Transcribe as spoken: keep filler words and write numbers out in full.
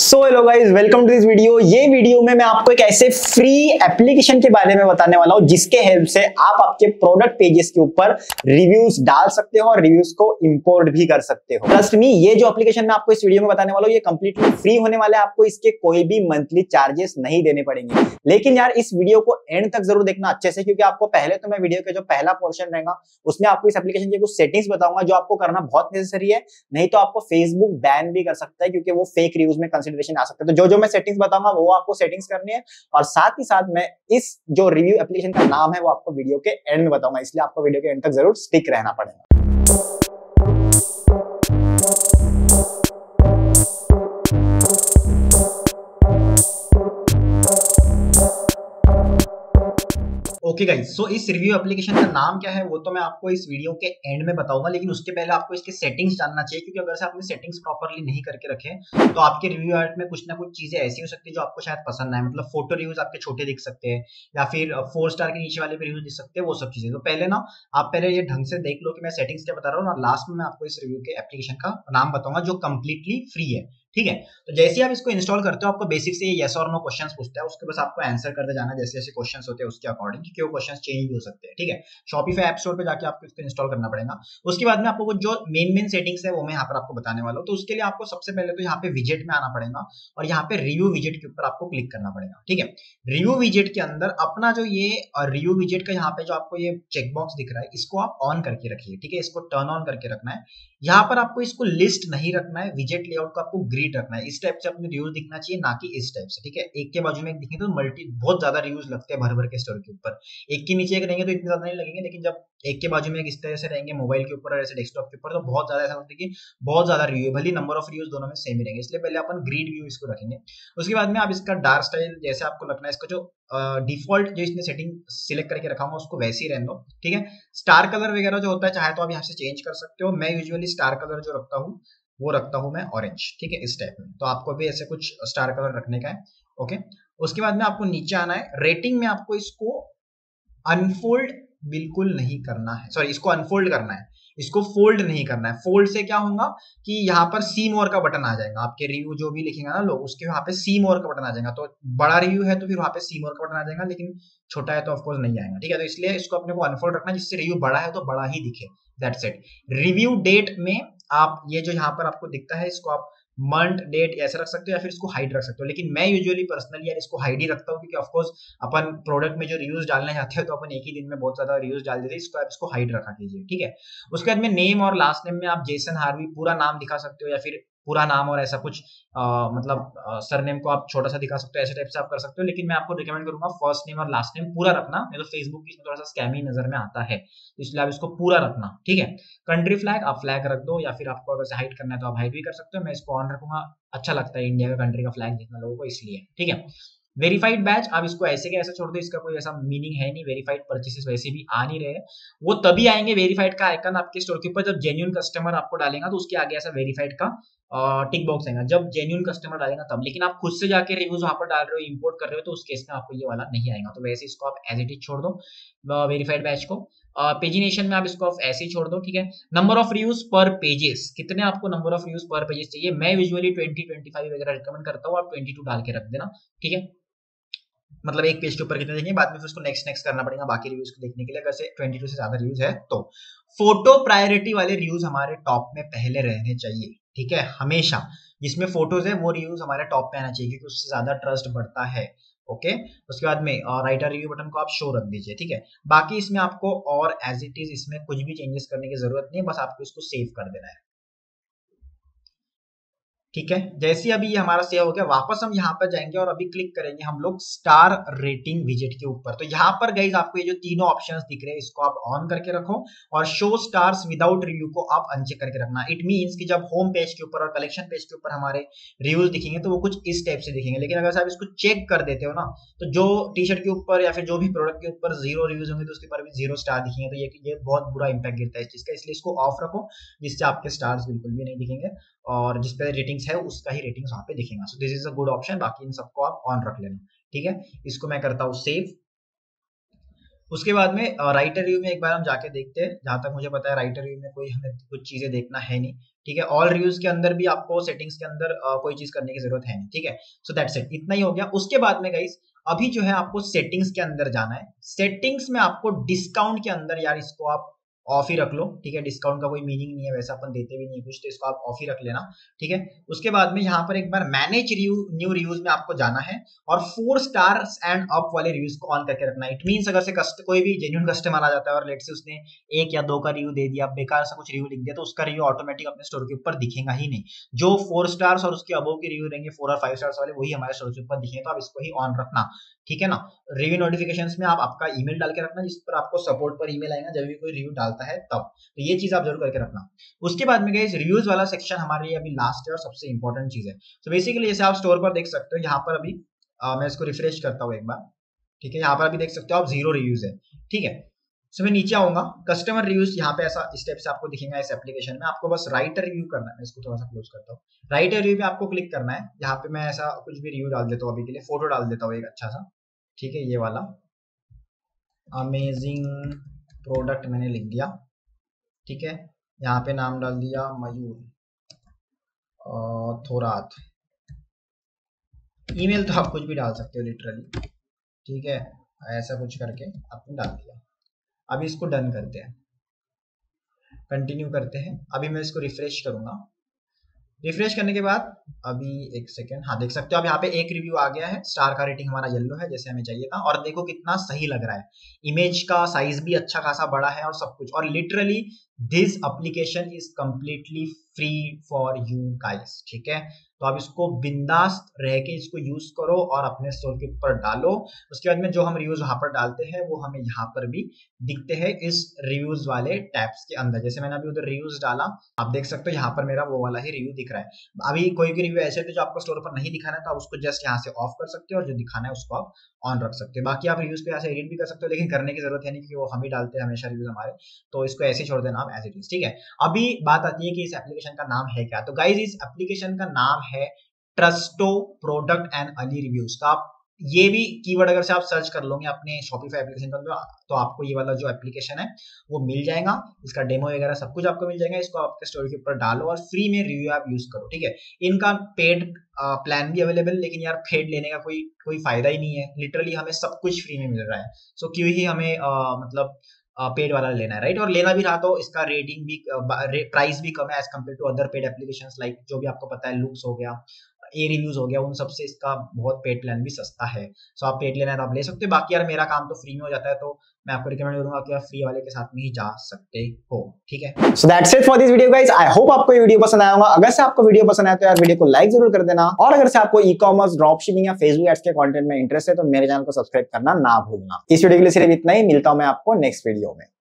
So hello guys, welcome to this video. ये video में मैं आपको एक ऐसे फ्री एप्लीकेशन के बारे में बताने वाला हूं जिसके हेल्प से आप आपके प्रोडक्ट पेजेस के ऊपर रिव्यूज डाल सकते हो और रिव्यूज को इंपोर्ट भी कर सकते हो। ट्रस्ट मी, ये जो एप्लीकेशन मैं आपको इस वीडियो में बताने वाला हूं ये कंप्लीटली फ्री होने वाला है। आपको इसके कोई भी मंथली चार्जेस नहीं देने पड़ेंगे। लेकिन यार इस वीडियो को एंड तक जरूर देखना अच्छे से, क्योंकि आपको पहले तो मैं वीडियो के जो पहला पोर्शन रहेगा उसमें आपको इस एप्लीकेशन की कुछ सेटिंग्स बताऊंगा जो आपको करना बहुत नेसेसरी है। नहीं तो आपको फेसबुक बैन भी कर सकता है, क्योंकि वो फेक रिव्यूज में कंसिडरेशन आ सकता है। तो जो जो मैं सेटिंग्स बताऊंगा वो आपको सेटिंग्स करनी है, और साथ ही साथ मैं इस जो रिव्यू एप्लीकेशन का नाम है वो आपको वीडियो के एंड में बताऊंगा, इसलिए आपको वीडियो के एंड तक जरूर स्टिक रहना पड़ेगा। ओके गाइस, सो इस रिव्यू एप्लीकेशन का नाम क्या है वो तो मैं आपको इस वीडियो के एंड में बताऊंगा, लेकिन उसके पहले आपको इसके सेटिंग्स जानना चाहिए, क्योंकि अगर से आपने सेटिंग्स प्रॉपर्ली नहीं करके रखे तो आपके रिव्यू आर्ट में कुछ ना कुछ चीजें ऐसी हो सकती है जो आपको शायद पसंद ना आए। मतलब फोटो रिव्यूज आपके छोटे दिख सकते हैं, या फिर फोर स्टार के नीचे वाले भी रिव्यूज दिख सकते हैं, वो सब चीजें। तो पहले ना आप पहले ये ढंग से देख लो कि मैं सेटिंग्स क्या बता रहा हूँ, और लास्ट में मैं आपको इस रिव्यू के एप्लीकेशन का नाम बताऊंगा जो कंप्लीटली फ्री है। ठीक है, तो जैसे ही आप इसको इंस्टॉल करते हो आपको बेसिक से ये यस और नो क्वेश्चंस पूछता है, उसके बस आपको आंसर करते जाना जैसे जैसे क्वेश्चंस होते हैं उसके अकॉर्डिंग, क्योंकि वो क्वेश्चंस चेंज भी हो सकते हैं। ठीक है, शॉपिफाई ऐप स्टोर पे जाके आपको इसको इंस्टॉल करना पड़ेगा। उसके बाद में आपको वो जो मेन मेन सेटिंग्स है वो मैं यहाँ पर आपको बताने वाला हूँ। तो उसके लिए आपको सबसे पहले तो यहाँ पे विजेट में आना पड़ेगा, और यहाँ पे रिव्यू विजेट के ऊपर आपको क्लिक करना पड़ेगा। ठीक है, रिव्यू विजेट के अंदर अपना जो ये रिव्यू विजेट का यहाँ पे जो आपको ये चेकबॉक्स दिख रहा है इसको आप ऑन करके रखिए। ठीक है, इसको टर्न ऑन करके रखना है। यहाँ पर आपको इसको लिस्ट नहीं रखना है, विजेट लेआउट को आपको ग्रिड रखना है। इस टाइप से अपने रिव्यूज दिखना चाहिए, ना कि इस टाइप से। ठीक है, एक के बाजू में एक दिखे तो मल्टी बहुत ज्यादा रिव्यूज लगते हैं भर भर के स्टोर के ऊपर। एक के नीचे एक रहेंगे तो इतने ज्यादा नहीं लगेंगे, लेकिन जब एक के बाजू में एक इस तरह से रहेंगे मोबाइल के ऊपर और ऐसे डेस्कटॉप के ऊपर तो बहुत ज्यादा ऐसा लगता है कि बहुत ज्यादा रिव्यू, भले नंबर ऑफ रिव्यूज दोनों में सेम ही रहेंगे। इसलिए पहले अपन ग्रिड व्यू इसको रखेंगे। उसके बाद में आप इसका डार्क स्टाइल जैसे आपको रखना है, इसका जो डिफॉल्ट जो इसने सेटिंग सिलेक्ट करके रखा हूँ उसको वैसे ही रहने दो। ठीक है, स्टार कलर वगैरह जो होता है चाहे तो आप यहाँ से चेंज कर सकते हो। मैं यूजुअली स्टार कलर जो रखता हूँ वो रखता हूँ मैं ऑरेंज। ठीक है, इस टाइप में। तो आपको भी ऐसे कुछ स्टार कलर रखने का है। ओके, उसके बाद में आपको नीचे आना है। रेटिंग में आपको इसको अनफोल्ड बिल्कुल नहीं करना है, सॉरी इसको अनफोल्ड करना है, इसको फोल्ड नहीं करना है। फोल्ड से क्या होगा कि यहाँ पर सी मोर का बटन आ जाएगा, आपके रिव्यू जो भी लिखेंगे ना लोग उसके वहां पे सी मोर का बटन आ जाएगा। तो बड़ा रिव्यू है तो फिर वहां पे सी मोर का बटन आ जाएगा, लेकिन छोटा है तो ऑफकोर्स नहीं आएगा। ठीक है, तो इसलिए इसको अपने को अनफोल्ड रखना है, जिससे रिव्यू बड़ा है तो बड़ा ही दिखे। That's it. रिव्यू डेट में आप ये जो यहाँ पर आपको दिखता है इसको आप मंथ डेट ऐसा रख सकते हो, या फिर इसको हाइड रख सकते हो। लेकिन मैं यूजुअली पर्सनली यार इसको हाइड ही रखता हूँ, क्योंकि ऑफकोर्स अपन प्रोडक्ट में जो रिव्यूज डालने जाते हैं तो अपन एक ही दिन में बहुत ज्यादा रिव्यूज डाल देते हैं। इसको आप इसको हाइड रखा कीजिए। ठीक है, उसके बाद में नेम और लास्ट नेम में आप जेसन हार्वी पूरा नाम दिखा सकते हो, या फिर पूरा नाम और ऐसा कुछ आ, मतलब सरनेम को आप छोटा सा दिखा सकते हो, ऐसे टाइप से आप कर सकते हो। लेकिन मैं आपको रिकमेंड करूंगा फर्स्ट नेम और लास्ट नेम पूरा रखना, नहीं तो फेसबुक की इसमें थोड़ा सा स्कैमी नजर में आता है, तो इसलिए आप इसको पूरा रखना। ठीक है, कंट्री फ्लैग आप फ्लैग रख दो, या फिर आपको अगर हाइड करना है तो आप हाइड भी कर सकते हो। मैं इसको ऑन रखूंगा, अच्छा लगता है इंडिया का कंट्री का फ्लैग देखना लोगों को, इसलिए। ठीक है, वेरीफाइड बैच आप इसको ऐसे के ऐसे छोड़ दो, इसका कोई ऐसा मीनिंग है नहीं। वेरीफाइड परचेसेस वैसे भी आ नहीं रहे, वो तभी आएंगे वेरीफाइड का आइकन आपके स्टोर के ऊपर जब जेन्युइन कस्टमर आपको डालेगा तो उसके आगे ऐसा वेरीफाइड का टिक बॉक्स आएगा, जब जेन्युइन कस्टमर डालेगा तब। लेकिन आप खुद से जाके रिव्यूज वहां पर डाल रहे हो, इंपोर्ट कर रहे हो, तो उस केस में आपको ये वाला नहीं आएगा। तो वैसे इसको आप एज इट इज छोड़ दो वेरीफाइड बैच को। पेजिनेशन में आप इसको ऐसे ही छोड़ दो। ठीक है, number of reviews per pages, कितने आपको number of reviews per pages चाहिए? मैं यूजुअली ट्वेंटी ट्वेंटी फाइव वगैरह रिकमेंड करता हूँ, आप ट्वेंटी टू डाल के रख देना। ठीक है, मतलब एक पेज के ऊपर कितने देंगे, बाद में फिर उसको नेक्स्ट नेक्स्ट करना पड़ेगा बाकी रिव्यूज को देखने के लिए, अगर से ट्वेंटी टू से ज्यादा रिव्यूज है तो। फोटो प्रायोरिटी वाले रिव्यूज हमारे टॉप में पहले रहने चाहिए। ठीक है, हमेशा जिसमें फोटोज है वो रिव्यूज हमारे टॉप पे आना चाहिए, क्योंकि उससे ज्यादा ट्रस्ट बढ़ता है। ओके, उसके बाद में राइटर रिव्यू बटन को आप शो रख दीजिए। ठीक है, बाकी इसमें आपको और एज इट इज इसमें कुछ भी चेंजेस करने की जरूरत नहीं है, बस आपको इसको सेव कर देना है। ठीक है, जैसे अभी ये हमारा सेव हो गया, वापस हम यहाँ पर जाएंगे और अभी क्लिक करेंगे हम लोग स्टार रेटिंग विजेट के ऊपर। तो यहाँ पर गाइस आपको ये जो तीनों ऑप्शंस दिख रहे हैं इसको आप ऑन करके रखो, और शो स्टार्स विदाउट रिव्यू को आप अनचेक करके रखना। इट मींस कि जब होम पेज के ऊपर और कलेक्शन पेज के ऊपर हमारे रिव्यूज दिखेंगे तो वो कुछ इस टाइप से दिखेंगे। लेकिन अगर आप इसको चेक कर देते हो ना, तो जो टी शर्ट के ऊपर या फिर जो भी प्रोडक्ट के ऊपर जीरो रिव्यूज होंगे तो उसके ऊपर भी जीरो स्टार दिखेंगे, तो ये ये बहुत बुरा इंपैक्ट गिरता है इस चीज का। इसलिए इसको ऑफ रखो, जिससे आपके स्टार्स बिल्कुल भी नहीं दिखेंगे, और जिस पे रेटिंग्स है उसका ही रेटिंग्स वहां पे दिखेगा। So this is a good option, बाकी इन सबको आप ऑन रख लेना। ठीक है, इसको मैं करता हूँ सेव। उसके बाद में राइटर रिव्यू में एक बार हम जाके देखते हैं, जहां तक मुझे पता है राइटर रिव्यू में कोई हमें कुछ चीजें देखना है नहीं, ठीक है। ऑल रिव्यूज के अंदर भी आपको सेटिंग्स के अंदर uh, कोई चीज करने की जरूरत है नहीं, ठीक है। सो दैट्स इट, इतना ही हो गया। उसके बाद में गाइस अभी जो है आपको सेटिंग्स के अंदर जाना है। सेटिंग्स में आपको डिस्काउंट के अंदर, यार इसको आप ऑफ ही रख लो, ठीक है। डिस्काउंट का कोई मीनिंग नहीं है, वैसा अपन देते भी नहीं कुछ, तो इसको आप ऑफ ही रख लेना, ठीक है। उसके बाद में यहाँ पर एक बार मैनेज रिव्यू न्यू रिव्यूज में आपको जाना है और फोर स्टार्स एंड अप वाले रिव्यूज को ऑन करके रखना है। इट मींस अगर से कस्ट, कोई भी जेन्युइन कस्टमर आ जाता है और लेट से उसने एक या दो का रिव्यू दे दिया, बेकार सा कुछ रिव्यू लिख दिया, तो उसका रिव्यू ऑटोमेटिक अपने स्टोर के ऊपर दिखेगा ही नहीं। जो फोर स्टार्स और उसके अबव के रिव्यू रहेंगे, फोर और फाइव स्टार्स वाले, वही हमारे स्टोर के ऊपर दिखेंगे। तो आप इसको ही ऑन रखना, ठीक है ना। रिव्यू नोटिफिकेशंस में आप आपका ईमेल डाल के रखना, जिस पर आपको सपोर्ट पर ईमेल आएगा जब भी कोई रिव्यू डालता है तब। तो ये चीज आप जरूर करके रखना। उसके बाद में गाइस रिव्यूज वाला सेक्शन हमारे लिए अभी लास्ट है और सबसे इंपॉर्टेंट चीज है। तो बेसिकली जैसे आप स्टोर पर देख सकते हो, यहाँ पर अभी आ, मैं इसको रिफ्रेश करता हूँ एक बार, ठीक है। यहाँ पर अभी देख सकते हो आप जीरो रिव्यूज है, ठीक है। सो मैं नीचे आऊंगा, कस्टमर रिव्यूज यहाँ पे ऐसा स्टेप से आपको दिखेगा इस एप्लीकेशन में। आपको बस राइटर रिव्यू करना है, मैं इसको थोड़ा सा क्लोज करता हूँ। राइटर रिव्यू पे आपको क्लिक करना है। यहाँ पे मैं ऐसा कुछ भी रिव्यू डाल देता हूँ, अभी के लिए फोटो डाल देता हूँ एक अच्छा सा, ठीक है। ये वाला अमेजिंग प्रोडक्ट मैंने लिख दिया, ठीक है। यहाँ पे नाम डाल दिया मयूर थोरात। ईमेल तो आप कुछ भी डाल सकते हो लिटरली, ठीक है। ऐसा कुछ करके आपने डाल दिया। अभी इसको डन करते हैं, कंटिन्यू करते हैं। अभी मैं इसको रिफ्रेश करूंगा। रिफ्रेश करने के बाद अभी एक सेकेंड, हाँ देख सकते हो आप यहाँ पे एक रिव्यू आ गया है। स्टार का रेटिंग हमारा येलो है जैसे हमें चाहिए था, और देखो कितना सही लग रहा है। इमेज का साइज भी अच्छा खासा बड़ा है और सब कुछ। और literally this application is completely free for you guys, ठीक है। तो आप इसको बिंदास रह के इसको यूज करो और अपने स्टोर के ऊपर डालो। उसके बाद में जो हम रिव्यूज वहां पर डालते हैं वो हमें यहाँ पर भी दिखते हैं इस रिव्यूज वाले टैब्स के अंदर। जैसे मैंने अभी उधर रिव्यूज डाला, आप देख सकते हो यहाँ पर मेरा वो वाला ही रिव्यू दिख रहा है। अभी कोई भी रिव्यू ऐसे थे जो आपको स्टोर पर नहीं दिखाना है, तो आप उसको जस्ट यहाँ से ऑफ कर सकते हो और जो दिखाना है उसको आप ऑन रख सकते हो। बाकी आप रिव्यूज पे ऐसे एडिट भी कर सकते हो, लेकिन करने की जरूरत है नहीं क्योंकि वो हम ही डालते हैं हमेशा रिव्यूज हमारे। तो इसको ऐसे छोड़ देना आप एज इट इज, ठीक है। अभी बात आती है कि इस एप्लीकेशन का नाम है क्या। तो गाइज इस एप्लीकेशन का नाम है Trustoo product and early reviews. तो आप ये भी कीवर्ड अगर से आप सर्च कर लोगे अपने शॉपिफाई एप्लीकेशन पर, तो आपको ये वाला जो एप्लीकेशन है वो मिल जाएगा। इसका डेमो वगैरह सब कुछ आपको मिल जाएगा। इसको आपके स्टोर के ऊपर डालो और फ्री में रिव्यू आप यूज करो, ठीक है। इनका पेड प्लान भी अवेलेबल, लेकिन यार पेड लेने का कोई कोई फायदा ही नहीं है। लिटरली हमें सब कुछ फ्री में मिल रहा है, सो so, क्यों ही हमें आ, मतलब पेड वाला लेना है, राइट। और लेना भी रहा तो इसका रेटिंग भी, प्राइस भी कम है as compared to other paid applications, like जो भी आपको पता है लुक्स हो गया, ए रिव्यूज हो गया, उन सबसे इसका बहुत पेड प्लान भी सस्ता है। सो आप पेड लेना है तो आप ले सकते हो। बाकी यार मेरा काम तो फ्री में हो जाता है, तो मैं आपको रिकमेंड करूंगा कि आप फ्री वाले के साथ में ही जा सकते हो, ठीक है। So that's it for this video guys. I hope आपको ये वीडियो पसंद आया होगा। अगर से आपको वीडियो पसंद आया तो यार वीडियो को लाइक जरूर कर देना, और अगर से आपको ई कॉमर्स, ड्रॉप शिपिंग या फेसबुक एड्स के कंटेंट में इंटरेस्ट है तो मेरे चैनल को सब्सक्राइब करना ना भूलना। इस वीडियो के लिए सिर्फ इतना ही, मिलता हूं मैं आपको नेक्स्ट वीडियो में।